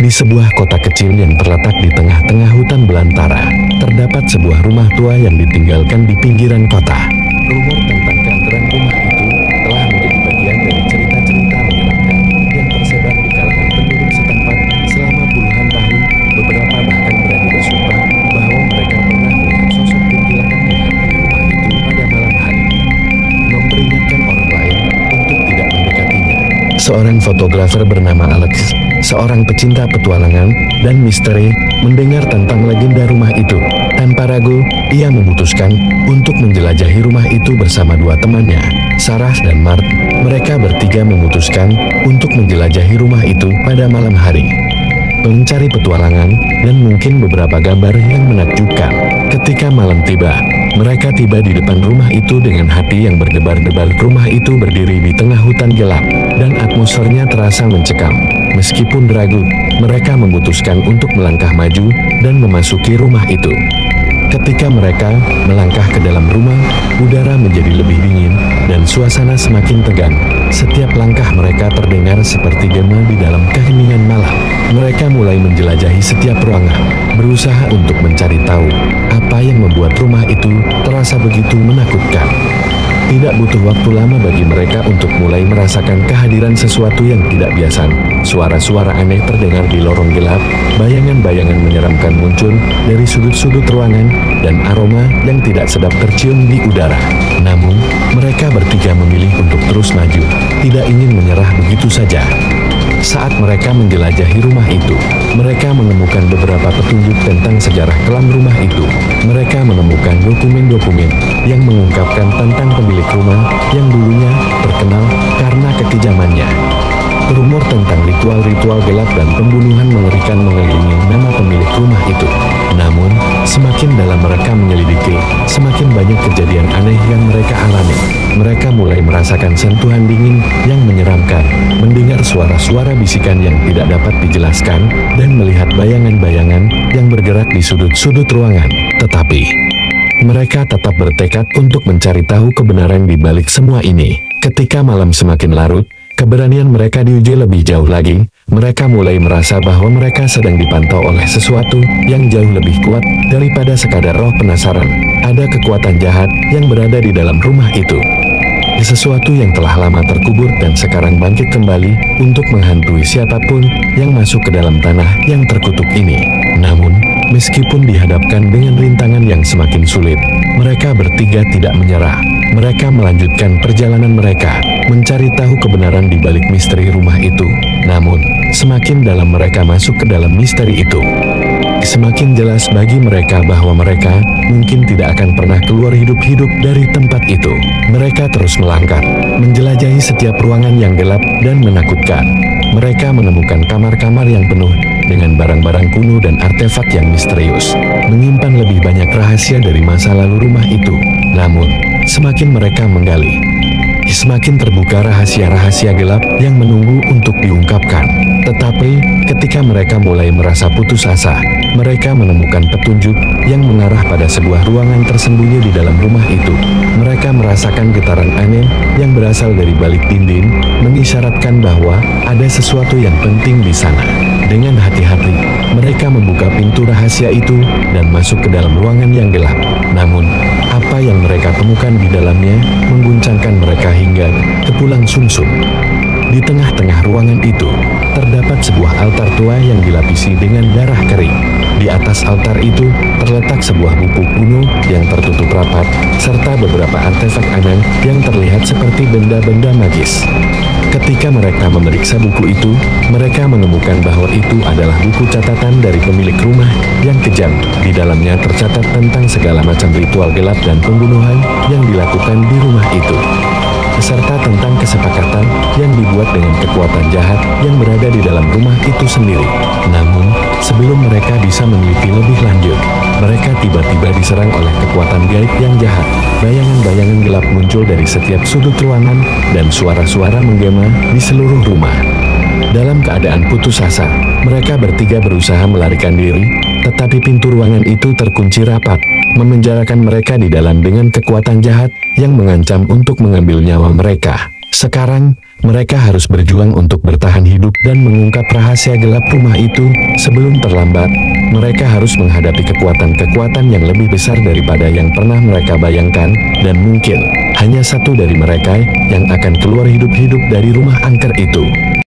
Di sebuah kota kecil yang terletak di tengah-tengah hutan belantara, terdapat sebuah rumah tua yang ditinggalkan di pinggiran kota. Rumor tentang keangkeran rumah itu telah menjadi bagian dari cerita-cerita menyeramkan yang tersebar di kalangan penduduk setempat selama puluhan tahun. Beberapa bahkan berani bersumpah bahwa mereka pernah melihat sosok kuntilanak menghantui rumah itu pada malam hari, memperingatkan orang lain untuk tidak mendekatinya. Seorang fotografer bernama Alex, seorang pecinta petualangan dan misteri, mendengar tentang legenda rumah itu. Tanpa ragu, ia memutuskan untuk menjelajahi rumah itu bersama dua temannya, Sarah dan Mart. Mereka bertiga memutuskan untuk menjelajahi rumah itu pada malam hari, mencari petualangan dan mungkin beberapa gambar yang menakjubkan. Ketika malam tiba, mereka tiba di depan rumah itu dengan hati yang berdebar-debar. Rumah itu berdiri di tengah hutan gelap dan atmosfernya terasa mencekam. Meskipun ragu, mereka memutuskan untuk melangkah maju dan memasuki rumah itu. Ketika mereka melangkah ke dalam rumah, udara menjadi lebih dingin dan suasana semakin tegang. Setiap langkah mereka terdengar seperti gema di dalam keheningan malam. Mereka mulai menjelajahi setiap ruangan, berusaha untuk mencari tahu apa yang membuat rumah itu terasa begitu menakutkan. Tidak butuh waktu lama bagi mereka untuk mulai merasakan kehadiran sesuatu yang tidak biasa. Suara-suara aneh terdengar di lorong gelap, bayangan-bayangan menyeramkan muncul dari sudut-sudut ruangan, dan aroma yang tidak sedap tercium di udara. Namun, mereka bertiga memilih untuk terus maju, tidak ingin menyerah begitu saja. Saat mereka menjelajahi rumah itu, mereka menemukan beberapa petunjuk tentang sejarah kelam rumah itu. Mereka menemukan dokumen-dokumen yang mengungkapkan tentang pemilik rumah yang dulunya terkenal karena kekejamannya. Rumor tentang ritual-ritual gelap dan pembunuhan mengerikan mengelilingi nama pemilik rumah itu. Namun, semakin dalam mereka menyelidiki, semakin banyak kejadian aneh yang mereka alami. Mereka mulai merasakan sentuhan dingin yang menyeramkan, mendengar suara-suara bisikan yang tidak dapat dijelaskan, dan melihat bayangan-bayangan yang bergerak di sudut-sudut ruangan. Tetapi, mereka tetap bertekad untuk mencari tahu kebenaran di balik semua ini. Ketika malam semakin larut, keberanian mereka diuji lebih jauh lagi. Mereka mulai merasa bahwa mereka sedang dipantau oleh sesuatu yang jauh lebih kuat daripada sekadar roh penasaran. Ada kekuatan jahat yang berada di dalam rumah itu. Sesuatu yang telah lama terkubur dan sekarang bangkit kembali untuk menghantui siapapun yang masuk ke dalam tanah yang terkutuk ini. Namun, meskipun dihadapkan dengan rintangan yang semakin sulit, mereka bertiga tidak menyerah. Mereka melanjutkan perjalanan mereka, mencari tahu kebenaran di balik misteri rumah itu. Namun, semakin dalam mereka masuk ke dalam misteri itu, semakin jelas bagi mereka bahwa mereka mungkin tidak akan pernah keluar hidup-hidup dari tempat itu. Mereka terus melangkah, menjelajahi setiap ruangan yang gelap dan menakutkan. Mereka menemukan kamar-kamar yang penuh dengan barang-barang kuno dan artefak yang misterius, menyimpan lebih banyak rahasia dari masa lalu rumah itu. Namun, semakin mereka menggali, semakin terbuka rahasia-rahasia gelap yang menunggu untuk diungkapkan. Tetapi, ketika mereka mulai merasa putus asa, mereka menemukan petunjuk yang mengarah pada sebuah ruangan tersembunyi di dalam rumah itu. Mereka merasakan getaran aneh yang berasal dari balik dinding, mengisyaratkan bahwa ada sesuatu yang penting di sana. Dengan hati-hati, mereka membuka pintu rahasia itu dan masuk ke dalam ruangan yang gelap. Namun, apa yang mereka temukan di dalamnya mengguncangkan mereka hingga ke tulang sumsum. Di tengah-tengah ruangan itu, terdapat sebuah altar tua yang dilapisi dengan darah kering. Di atas altar itu, terletak sebuah buku kuno yang tertutup rapat, serta beberapa artefak aneh yang terlihat seperti benda-benda magis. Ketika mereka memeriksa buku itu, mereka menemukan bahwa itu adalah buku catatan dari pemilik rumah yang kejam. Di dalamnya tercatat tentang segala macam ritual gelap dan pembunuhan yang dilakukan di rumah itu, serta tentang kesepakatan yang dibuat dengan kekuatan jahat yang berada di dalam rumah itu sendiri. Namun, sebelum mereka bisa meneliti lebih lanjut, mereka tiba-tiba diserang oleh kekuatan gaib yang jahat. Bayangan-bayangan gelap muncul dari setiap sudut ruangan, dan suara-suara menggema di seluruh rumah. Dalam keadaan putus asa, mereka bertiga berusaha melarikan diri, tetapi pintu ruangan itu terkunci rapat, memenjarakan mereka di dalam dengan kekuatan jahat yang mengancam untuk mengambil nyawa mereka. Sekarang, Mereka harus berjuang untuk bertahan hidup dan mengungkap rahasia gelap rumah itu. Sebelum terlambat, mereka harus menghadapi kekuatan-kekuatan yang lebih besar daripada yang pernah mereka bayangkan, dan mungkin hanya satu dari mereka yang akan keluar hidup-hidup dari rumah angker itu.